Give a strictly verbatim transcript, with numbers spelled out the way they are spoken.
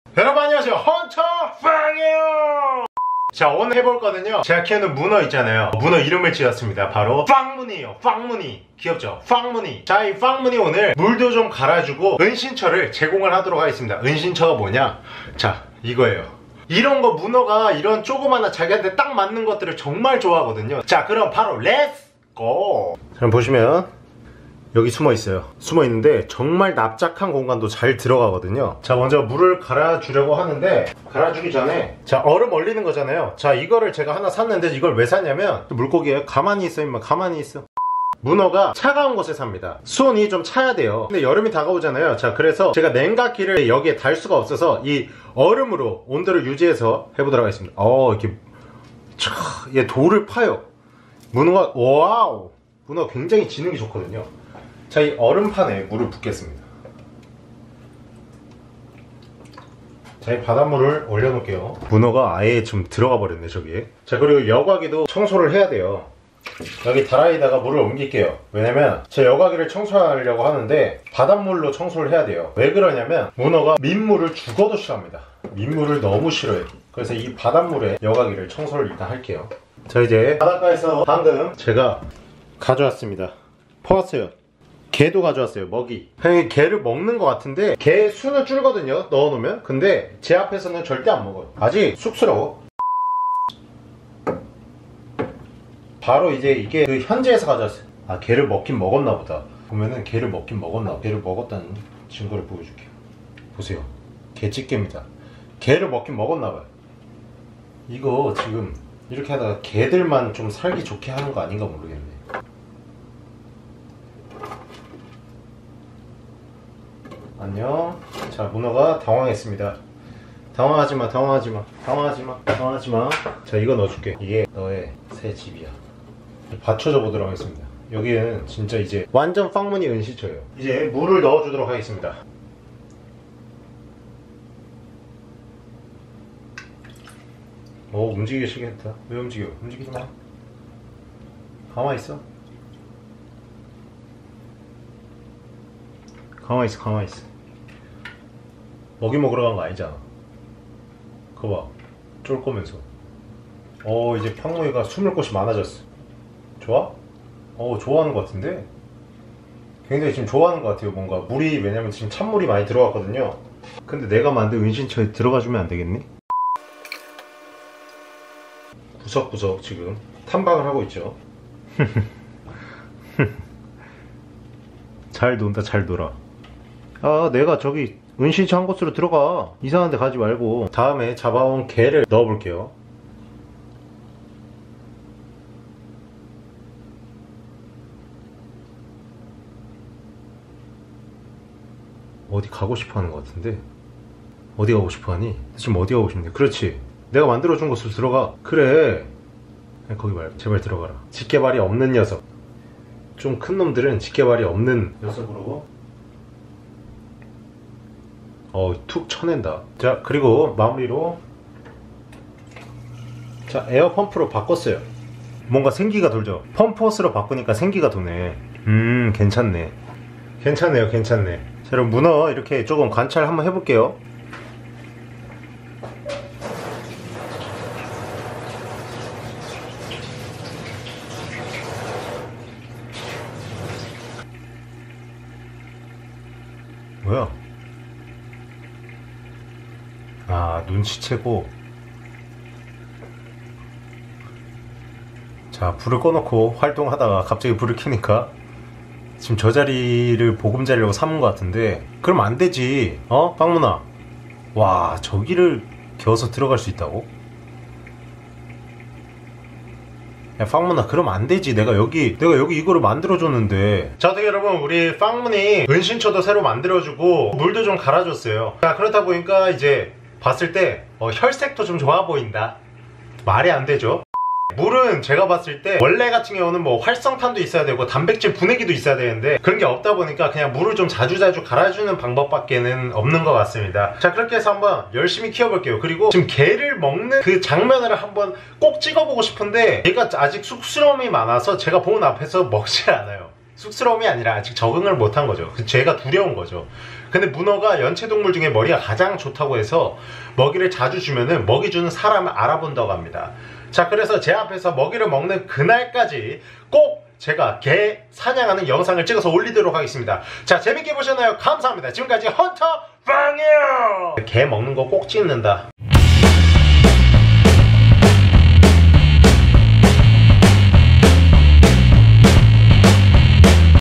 여러분 안녕하세요, 헌터 빵이에요. 자, 오늘 해볼 거는요, 제가 키우는 문어 있잖아요. 문어 이름을 지었습니다. 바로 빵무늬요. 빵무늬 귀엽죠? 빵무늬. 자, 이 빵무늬 오늘 물도 좀 갈아주고 은신처를 제공을 하도록 하겠습니다. 은신처가 뭐냐? 자, 이거예요. 이런 거 문어가 이런 조그마한 자기한테 딱 맞는 것들을 정말 좋아하거든요. 자, 그럼 바로 렛츠 고! 그럼 보시면 여기 숨어 있어요. 숨어 있는데 정말 납작한 공간도 잘 들어가거든요. 자, 먼저 물을 갈아주려고 하는데, 갈아주기 전에 자, 얼음 얼리는 거잖아요. 자, 이거를 제가 하나 샀는데 이걸 왜 샀냐면, 물고기에 가만히 있어 임마, 가만히 있어. 문어가 차가운 곳에 삽니다. 수온이 좀 차야 돼요. 근데 여름이 다가오잖아요. 자, 그래서 제가 냉각기를 여기에 달 수가 없어서 이 얼음으로 온도를 유지해서 해보도록 하겠습니다. 어, 이렇게 촤, 얘 돌을 파요. 문어가, 와우, 문어 굉장히 지능이 좋거든요. 자, 이 얼음판에 물을 붓겠습니다. 자, 이 바닷물을 올려놓을게요. 문어가 아예 좀 들어가 버렸네, 저기에. 자, 그리고 여과기도 청소를 해야 돼요. 여기 다라이다가 물을 옮길게요. 왜냐면 제 여과기를 청소하려고 하는데 바닷물로 청소를 해야 돼요. 왜 그러냐면 문어가 민물을 죽어도 싫어합니다. 민물을 너무 싫어해요. 그래서 이 바닷물에 여과기를 청소를 일단 할게요. 자, 이제 바닷가에서 방금 제가 가져왔습니다. 퍼왔어요. 개도 가져왔어요. 먹이. 형이 개를 먹는 것 같은데 개 수는 줄거든요, 넣어놓으면. 근데 제 앞에서는 절대 안 먹어요. 아직 쑥스러워. 바로 이제 이게 그 현지에서 가져왔어요. 아, 개를 먹긴 먹었나 보다. 보면은 개를 먹긴 먹었나 봐. 개를 먹었다는 증거를 보여줄게요. 보세요, 개집게입니다. 개를 먹긴 먹었나 봐요. 이거 지금 이렇게 하다가 개들만 좀 살기 좋게 하는 거 아닌가 모르겠네. 안녕. 자, 문어가 당황했습니다. 당황하지마, 당황하지마, 당황하지마, 당황하지마. 자, 이거 넣어줄게. 이게 너의 새 집이야. 받쳐줘 보도록 하겠습니다. 여기에는 진짜 이제 완전 빵무늬 은신처예요. 이제 물을 넣어주도록 하겠습니다. 오, 움직이기 시작했다. 왜 움직여? 움직이지 마. 가만히 있어. 가만히 있어, 가만히 있어. 먹이 먹으러 간 거 아니잖아. 그거 봐, 쫄 거면서. 어, 이제 팡무이가 숨을 곳이 많아졌어. 좋아? 어, 좋아하는 것 같은데? 굉장히 지금 좋아하는 것 같아요. 뭔가 물이, 왜냐면 지금 찬물이 많이 들어갔거든요. 근데 내가 만든 은신처에 들어가주면 안 되겠니? 구석구석 지금 탐방을 하고 있죠. 잘 논다, 잘 놀아. 아, 내가 저기 은신처 한 곳으로 들어가. 이상한 데 가지 말고. 다음에 잡아온 개를 넣어볼게요. 어디 가고 싶어 하는 것 같은데? 어디 가고 싶어 하니? 지금 어디 가고 싶니? 그렇지, 내가 만들어준 곳으로 들어가. 그래, 거기 말고 제발 들어가라. 집게발이 없는 녀석. 좀 큰 놈들은 집게발이 없는 녀석으로 어, 툭 쳐낸다. 자, 그리고 마무리로 자, 에어펌프로 바꿨어요. 뭔가 생기가 돌죠. 펌프호스로 바꾸니까 생기가 도네. 음, 괜찮네. 괜찮네요, 괜찮네. 자, 여러분, 문어 이렇게 조금 관찰 한번 해볼게요. 뭐야? 아, 눈치채고. 자, 불을 꺼놓고 활동하다가 갑자기 불을 켜니까 지금 저 자리를 보금자리라고 삼은 것 같은데, 그럼 안 되지. 어? 빵문아. 와, 저기를 겨서 들어갈 수 있다고? 야, 빵문아, 그럼 안 되지. 내가 여기 내가 여기 이거를 만들어줬는데. 자, 어떻게 여러분, 우리 빵문이 은신처도 새로 만들어주고 물도 좀 갈아줬어요. 자, 그렇다 보니까 이제 봤을 때 어, 혈색도 좀 좋아 보인다. 말이 안 되죠. 물은 제가 봤을 때 원래 같은 경우는 뭐 활성탄도 있어야 되고 단백질 분해기도 있어야 되는데 그런 게 없다 보니까 그냥 물을 좀 자주자주 갈아주는 방법밖에는 없는 것 같습니다. 자, 그렇게 해서 한번 열심히 키워볼게요. 그리고 지금 개를 먹는 그 장면을 한번 꼭 찍어보고 싶은데 얘가 아직 쑥스러움이 많아서 제가 보는 앞에서 먹질 않아요. 쑥스러움이 아니라 아직 적응을 못한 거죠. 제가 두려운 거죠. 근데 문어가 연체동물 중에 머리가 가장 좋다고 해서 먹이를 자주 주면은 먹이 주는 사람을 알아본다고 합니다. 자, 그래서 제 앞에서 먹이를 먹는 그날까지 꼭 제가 개 사냥하는 영상을 찍어서 올리도록 하겠습니다. 자, 재밌게 보셨나요? 감사합니다. 지금까지 헌터 빵이에요. 개 먹는 거 꼭 찍는다.